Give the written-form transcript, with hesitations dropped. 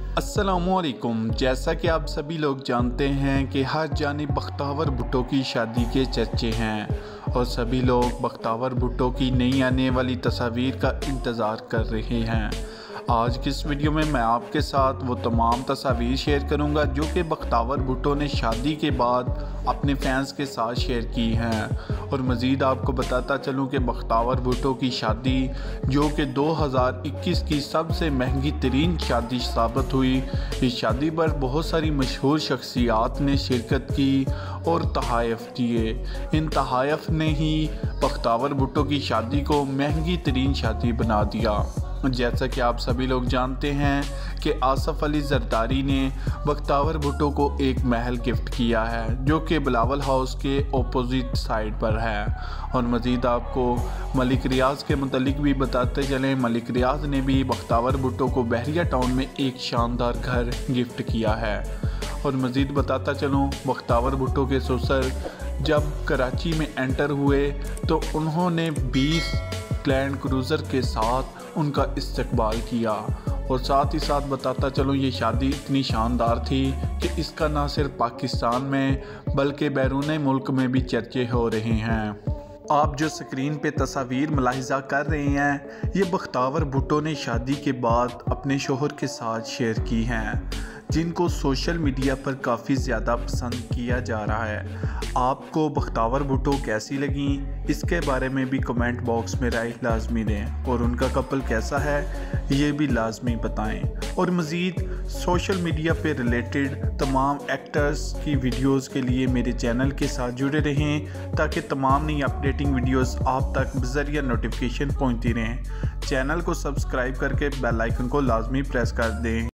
अस्सलामुअलैकुम। जैसा कि आप सभी लोग जानते हैं कि हर जानिब बख्तावर भुट्टो की शादी के चर्चे हैं और सभी लोग बख्तावर भुट्टो की नई आने वाली तस्वीर का इंतज़ार कर रहे हैं। आज की इस वीडियो में मैं आपके साथ वो तमाम तस्वीर शेयर करूंगा जो कि बख्तावर भुट्टो ने शादी के बाद अपने फैंस के साथ शेयर की हैं और मज़ीद आपको बताता चलूं कि बख्तावर भुट्टो की शादी जो कि 2021 की सबसे महंगी तरीन शादी साबित हुई। इस शादी पर बहुत सारी मशहूर शख्सियात ने शिरकत की और तहाइफ दिए। इन तहाइफ ने ही बख्तावर भुट्टो की शादी को महंगी तरीन शादी बना दिया। जैसा कि आप सभी लोग जानते हैं कि आसिफ अली जरदारी ने बख्तावर भुट्टो को एक महल गिफ्ट किया है जो कि बिलावल हाउस के ऑपोजिट साइड पर है। और मज़ीद आपको मलिक रियाज के मुतालिक भी बताते चलें, मलिक रियाज ने भी बख्तावर भुट्टो को बहरिया टाउन में एक शानदार घर गिफ्ट किया है। और मज़ीद बताता चलूँ, बख्तावर भुट्टो के ससुर जब कराची में एंटर हुए तो उन्होंने 20 लैंड क्रूज़र के साथ उनका इस्तकबाल किया। और साथ ही साथ बताता चलूँ, ये शादी इतनी शानदार थी कि इसका ना सिर्फ पाकिस्तान में बल्कि बैरून मुल्क में भी चर्चे हो रहे हैं। आप जो स्क्रीन पे तस्वीर मुलाहिज़ा कर रहे हैं, ये बख्तावर भुट्टो ने शादी के बाद अपने शोहर के साथ शेयर की हैं, जिनको सोशल मीडिया पर काफ़ी ज़्यादा पसंद किया जा रहा है। आपको बख्तावर भुट्टो कैसी लगी, इसके बारे में भी कमेंट बॉक्स में राय लाजमी दें और उनका कपल कैसा है ये भी लाजमी बताएं। और मज़ीद सोशल मीडिया पे रिलेटेड तमाम एक्टर्स की वीडियोस के लिए मेरे चैनल के साथ जुड़े रहें ताकि तमाम नई अपडेटिंग वीडियोस आप तक बज़रिया नोटिफिकेशन पहुंचती रहें। चैनल को सब्सक्राइब करके बेल आइकन को लाजमी प्रेस कर दें।